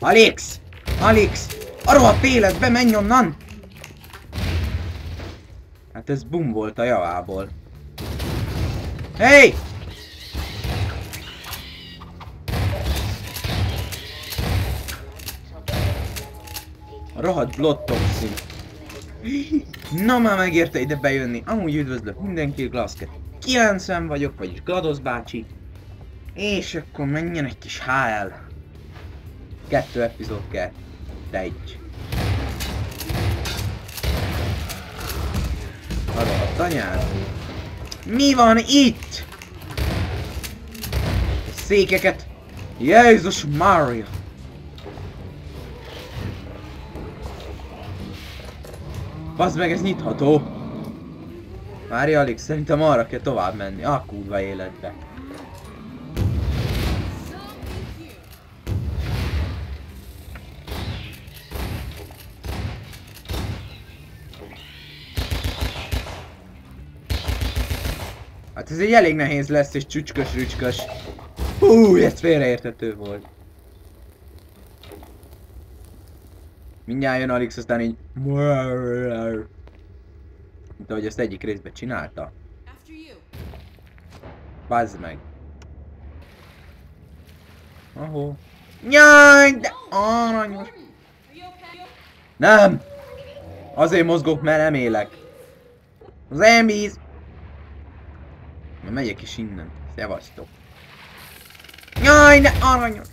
Alex! Alex! A rohadt életbe, menj onnan! Hát ez bum volt a javából. Hey! A rohadt blood toxin. Na már megérte ide bejönni. Amúgy üdvözlök mindenki, Glasket 90 vagyok, vagyis Glados bácsi. És akkor menjen egy kis HL. 2 epizód kell. De egy. Arra a tanyád. Mi van itt? Székeket. Jézus Mária. Bazd meg, ez nyitható. Várj, Alex, szerintem arra kell tovább menni. A kurva életbe. Hát ez egy elég nehéz lesz és csücskös-rücskös. Hú, ez félreérthető volt. Mindjárt jön Alex, aztán így... Mint ahogy ezt egyik részben csinálta. Bazd meg. Ahó. Jaj, de aranyos. Nem! Azért mozgok, mert nem élek. Az elbíz. Na megyek is innen. Szevasztok. Jaj, de aranyos.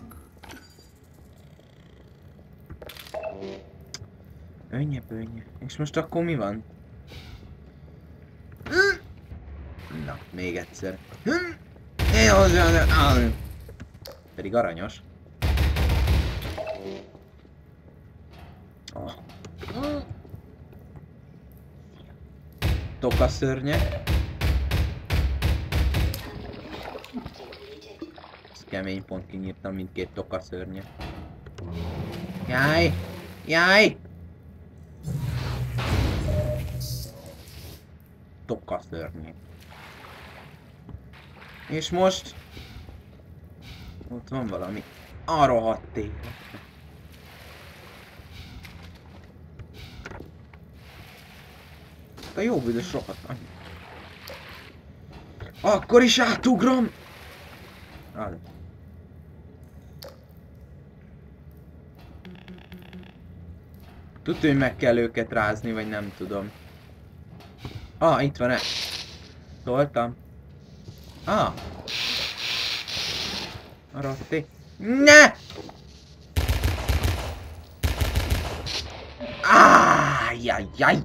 Önnye. És most akkor mi van? Na, még egyszer. Pedig aranyos. Oh. Tokaszörnyek. Ez kemény pont kinyírtam mindkét tokaszörnyek. Jaj! Jaj! Tokaszörnyek. És most... Ott van valami. A rohadt ég. A jó büdös rohadt annyi. Akkor is átugrom! Tudja, hogy meg kell őket rázni, vagy nem tudom. Ah, itt van-e? Szóltam. Ah! A rotti. Ne! Jaj.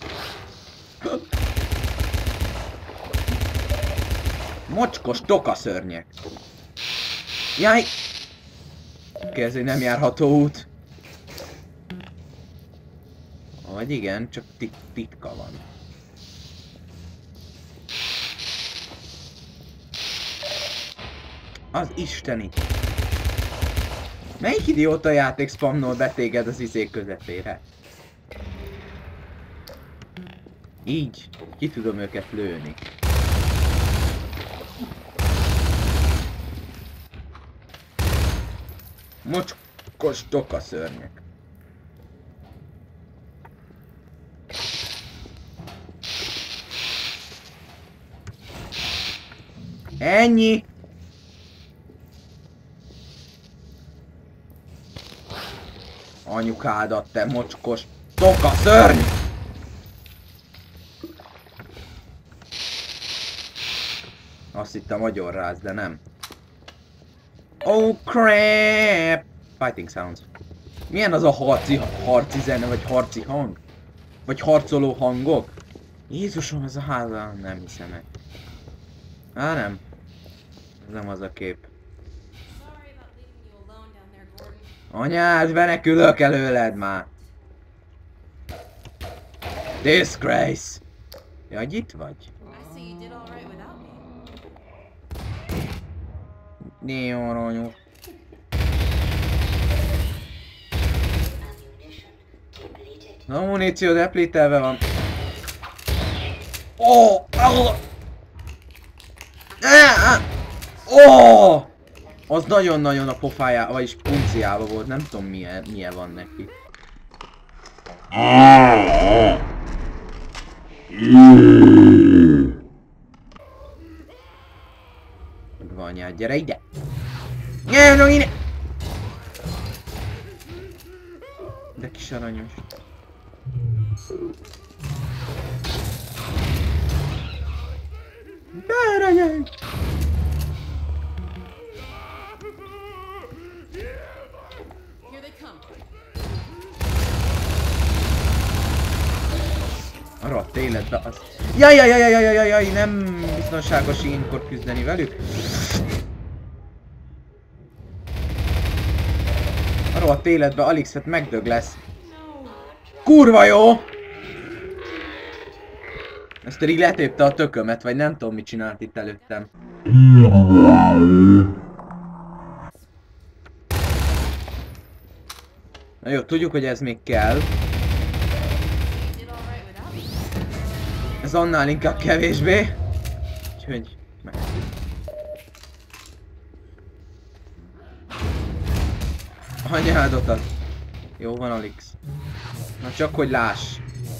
Mocskos tokaszörnyek. Jaj! Oké, ez egy nem járható út. Vagy igen, csak titka van. Az isteni. Melyik idióta játék spamnol be téged az izék közepére? Így ki tudom őket lőni. Mocskos tokaszörnyek. Ennyi! Anyukádat, te mocskos tokaszörny! Azt hittem agyonráz, de nem. Oh crap! Fighting sounds. Milyen az a harci zene, vagy harci hang? Vagy harcoló hangok? Jézusom, ez a háza, nem hiszem el. Á, nem. Ez nem az a kép. Anyád, menekülök előled már! Disgrace! Ja, itt vagy? Néo aranyos. A muníció deplételve van. Oh! Oh! Az nagyon-nagyon a pofájában, vagyis punciába volt, nem tudom milyen van neki. Vanyát, gyere ide! Gyere ide! De kis aranyos. Beregyek! A rohadt életbe az... Jaj, nem biztonságos ilyenkor küzdeni velük. A rohadt életbe Alixet megdög lesz. Kurva jó! Ezt pedig letépte a tökömet, vagy nem tudom mit csinált itt előttem. Na jó, tudjuk, hogy ez még kell. Ez annál inkább kevésbé. Úgyhogy... Anyádokat. Jó van, Alix. Na csak hogy láss.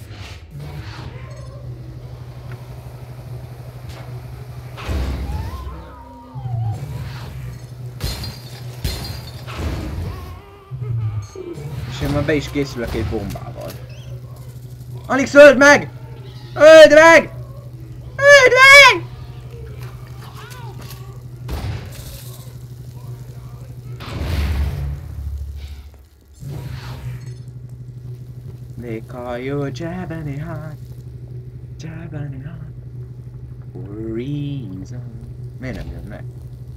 És én már be is készülök egy bombával. Alix, öld meg! Öld meg! Öld meg! They call you Jabberny Heart. Jabberny Heart. For a reason. Miért nem jön meg?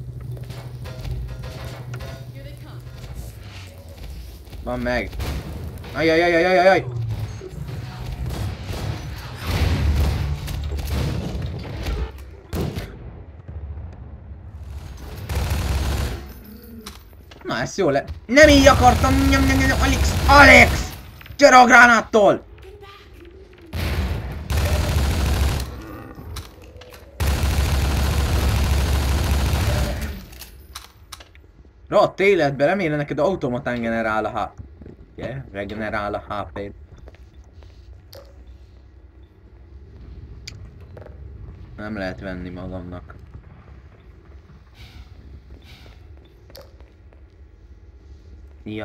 Van meg. Ajajajajajajaj! Na, ez jó le... Nem így akartam! Alix! Alex! Gyere a gránáttól! Rohadt életbe, remélem neked automatán generál a HP. Ugye? Regenerál a HP-t. Nem lehet venni magamnak. Ja.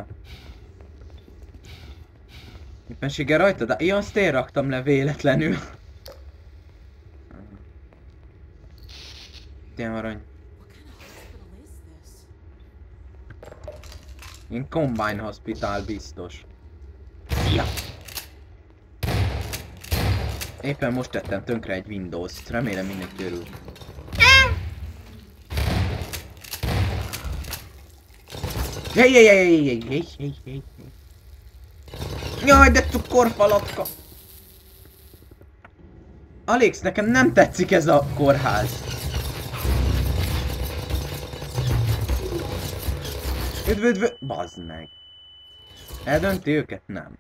Éppenséggel rajta, de ja, azt én raktam le véletlenül. Ilyen arany. Én Combine Hospital biztos. Ja. Éppen most tettem tönkre egy Windows-t, remélem mindenki örül. Jaj, de cukorfalatka! Alex, nekem nem tetszik ez a kórház. Üdv. Bazd meg. Eldönti őket? Nem.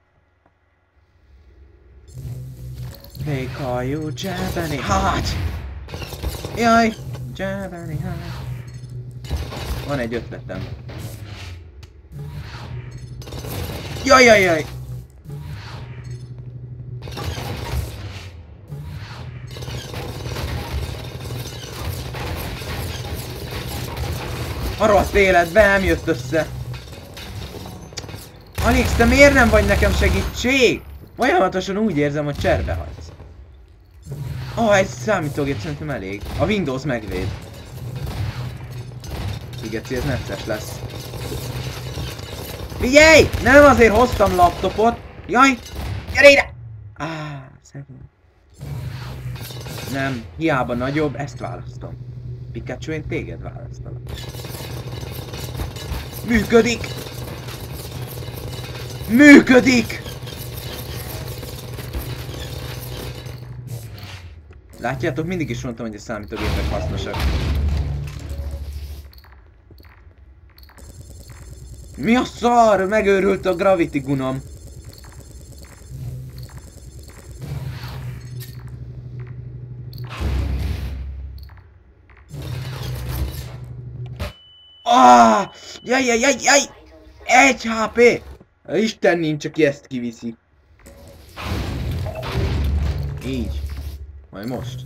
They call you Jabberny Heart. Jaj, Jabberny Heart. Van egy ötletem. Jaj. A rossz életbe nem jött össze. Alex, te miért nem vagy nekem segítség? Folyamatosan úgy érzem, hogy cserbe hagysz. Egy számítógép szerintem elég. A Windows megvéd. Igeci, ez necces lesz. Figyelj! Nem azért hoztam laptopot. Jaj! Gyere ide! Szegény. Nem, hiába nagyobb, ezt választom. Pikachu, én téged választalak. Működik! Működik! Látjátok, mindig is mondtam, hogy a számítógépek hasznosak. Mi a szar? Megőrült a Gravity Gunom. Ah! Jaj, jaj, jaj, jaj! 1 HP! Isten nincs, aki ezt kiviszi. Így. Majd most.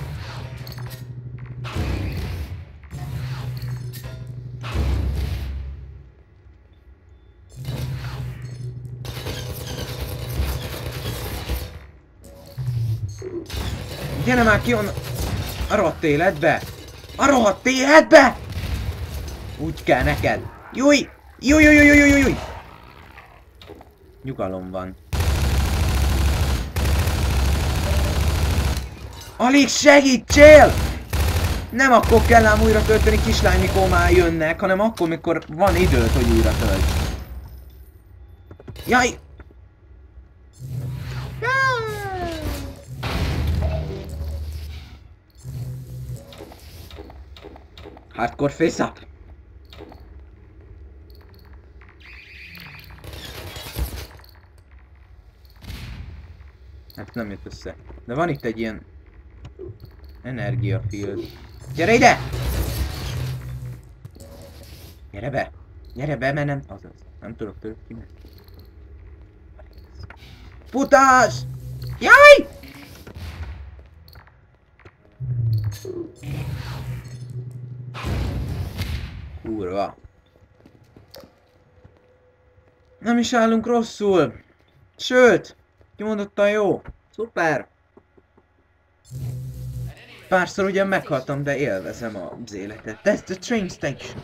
Gyere már ki onnan! A rohadt életbe! A rohadt életbe! Úgy kell neked! Júj! Júj, júj, júj, júj, júj! Nyugalom van. Alig segítsél! Nem akkor kell ám újra tölteni, kislány, mikor már jönnek, hanem akkor, mikor van időt, hogy újra tölts. Jaj! Hardcore face up! Hát nem jött össze. De van itt egy ilyen... energiafield. Gyere ide! Gyere be! Gyere be, mert nem... Azaz. Nem tudok tőle kimenni. Futás! Jaj! Kurva. Nem is állunk rosszul. Sőt, kimondottan jó. Szuper. Párszor ugyan meghaltam, de élvezem az életet. That's the train station.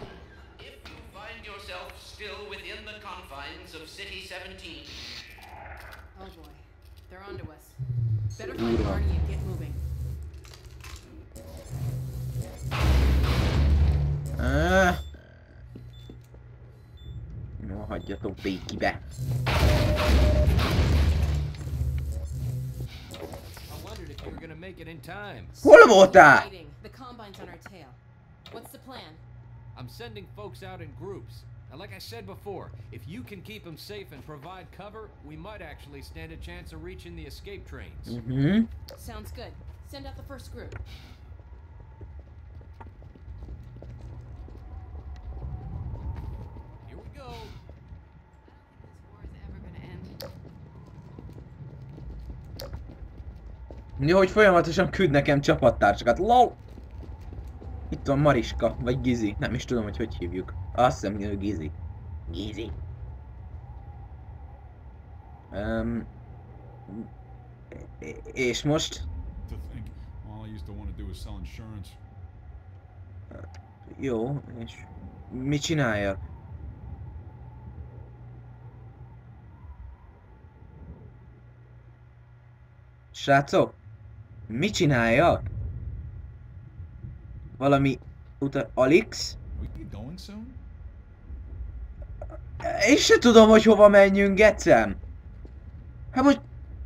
Kurva. No, hagyjatok békibe. Hol voltál? I'm sending folks out in groups. And like I said before, if you can keep them safe and provide cover, we might actually stand a chance of reaching the escape trains. Sounds good. Send out the first group. Here we go. Jó, hogy folyamatosan küld nekem csapattársakat. LOL! Itt van Mariska, vagy Gizi. Nem is tudom, hogy hívjuk. Azt hiszem, hogy Gizi. Gizi. És most? Jó, és mit csináljak? Srácok? Mit csináljak? Valami Alex? Én se tudom, hogy hova menjünk, Gecem. Hát most...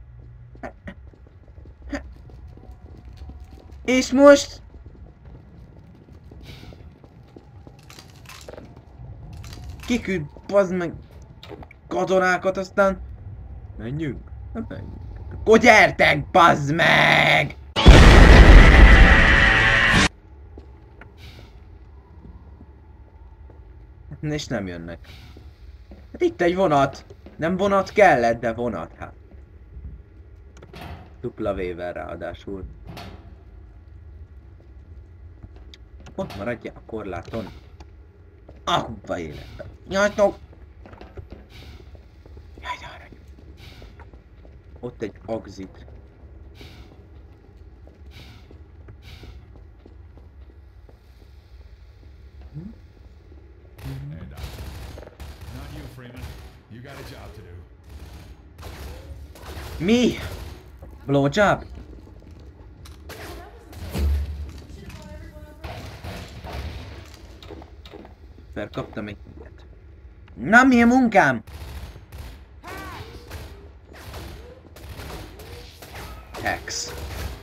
És most... Kiküld, bazd meg... katonákat, aztán... Menjünk? Nem menjünk. Akkor gyertek, bazd meg! És nem jönnek. Hát itt egy vonat. Nem vonat kellett, de vonat, hát. Dupla V-vel ráadásul. Ott maradja a korláton. Ahova életben. Nyajtok! Jaj, de arra. Ott egy exit. Mi? Blowjob? Felkaptam egy ilyet. Na, mi a munkám? Hex.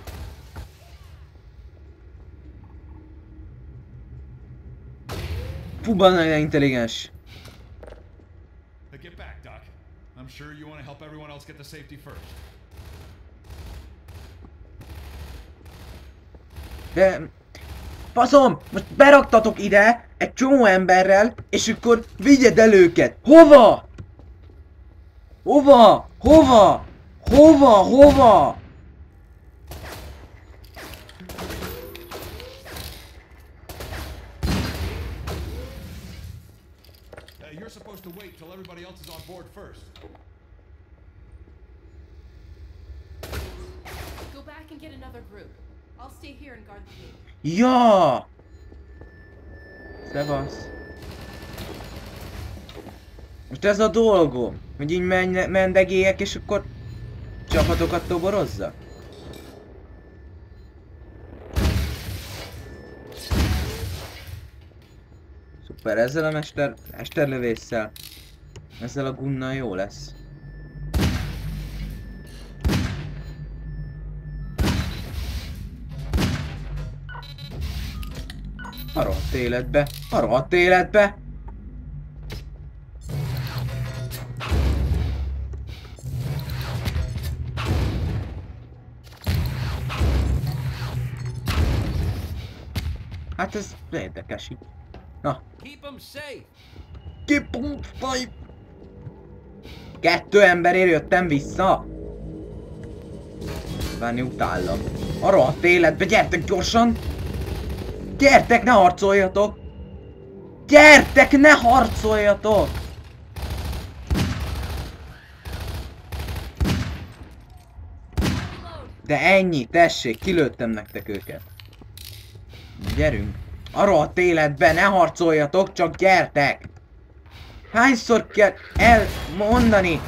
Fúban nagyon intelligens. Get back, Doc. I'm sure you want to help everyone else get to safety first. De... Faszom! Most beraktatok ide egy csomó emberrel, és akkor vigyed el őket. Hova? Hova? Hova? Hova? Hova? You're supposed to wait till everybody else is on board first. Go back and get another group. I'll stay here and guard the gate. Ja! Szevasz. Most ez a dolgom, hogy így mendegélyek és akkor csapatokat toborozzak? Szuper, ezzel a mesterlövésszel, ezzel a gunnal jó lesz. A rohadt életbe! A rohadt életbe! Hát ez érdekes így. Na. Keep 'em safe. Keep 'em safe. 2 emberért jöttem vissza. Várni utállom. A rohadt életbe, gyertek gyorsan! Gyertek, ne harcoljatok! Gyertek, ne harcoljatok! De ennyi, tessék, kilőttem nektek őket. Gyerünk! A rohadt életbe, ne harcoljatok, csak gyertek! Hányszor kell elmondani?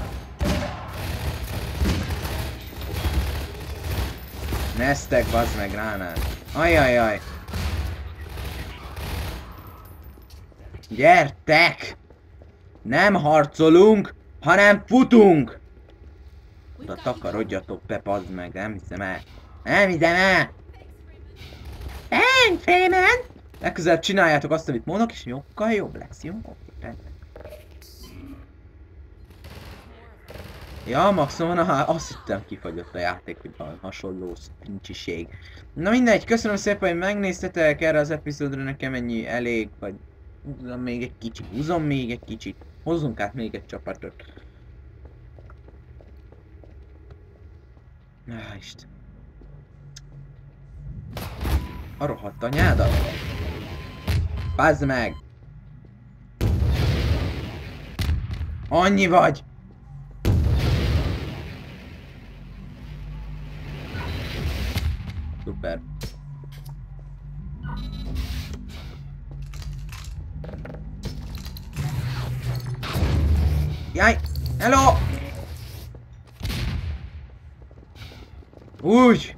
Neztek, bazd meg, ránál. Ajajaj! Gyertek! Nem harcolunk, hanem futunk! Oda takarodjatok be, bazd meg, nem hiszem el. Nem hiszem el! Thanks, Freeman! Legközelebb csináljátok azt, amit mondok, és sokkal jobb lesz, jó? Ja, maximum, azt hittem kifagyott a játék, hogy hasonló szincsiség. Na mindegy, köszönöm szépen, hogy megnéztetek erre az epizódra, nekem ennyi elég, vagy húzzam még egy kicsit, húzzam még egy kicsit, hozzunk át még egy csapatot. Isten. A rohadt anyádat! Bazd meg! Annyi vagy! Szuper. Jaj! Hello! Úgy!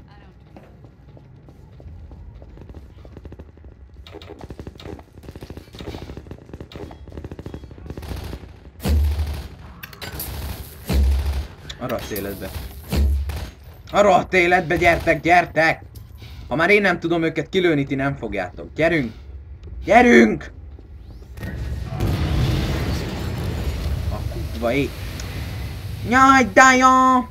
A rohadt életbe. A rohadt életbe, gyertek, gyertek! Ha már én nem tudom őket kilőni, ti nem fogjátok. Gyerünk! Gyerünk! A kurva ég. Nyaj, daja!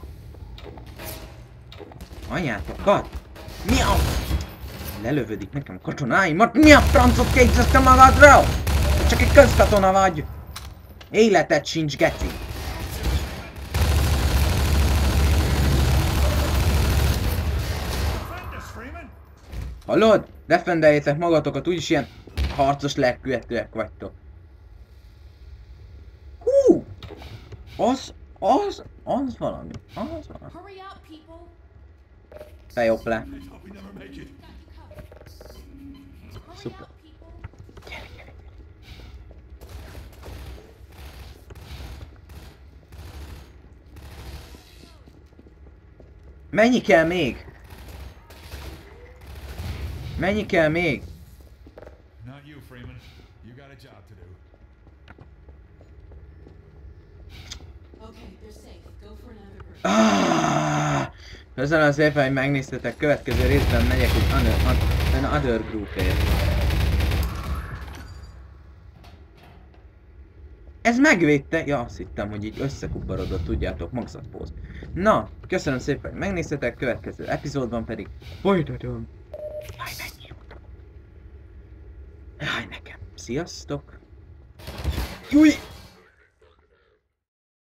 Anyátokat! Mi a... Lelövödik nekem katonáimat, mi a francot képzeszte magadra? Te csak egy közkatona vagy! Életed sincs, geci! Hallod? Defendeljétek magatokat, úgyis ilyen harcos lelkületűek vagytok. Hú! Az valami. Az valami. Te jobb le. Szuper. Gyere, gyere. Mennyi kell még? Mennyi kell még? Not you, Freeman. You got a job to do. Okay, they're safe. Go for another group. Köszönöm szépen, hogy megnéztetek. Következő részben megyek egy other groupért. Ez megvédte? Ja, azt hittem, hogy így összekuparodott, tudjátok, magzatpóz. Na, köszönöm szépen, hogy megnéztetek. Következő epizódban pedig folytatom. Jaj, mennyi jó. Sziasztok! Júj!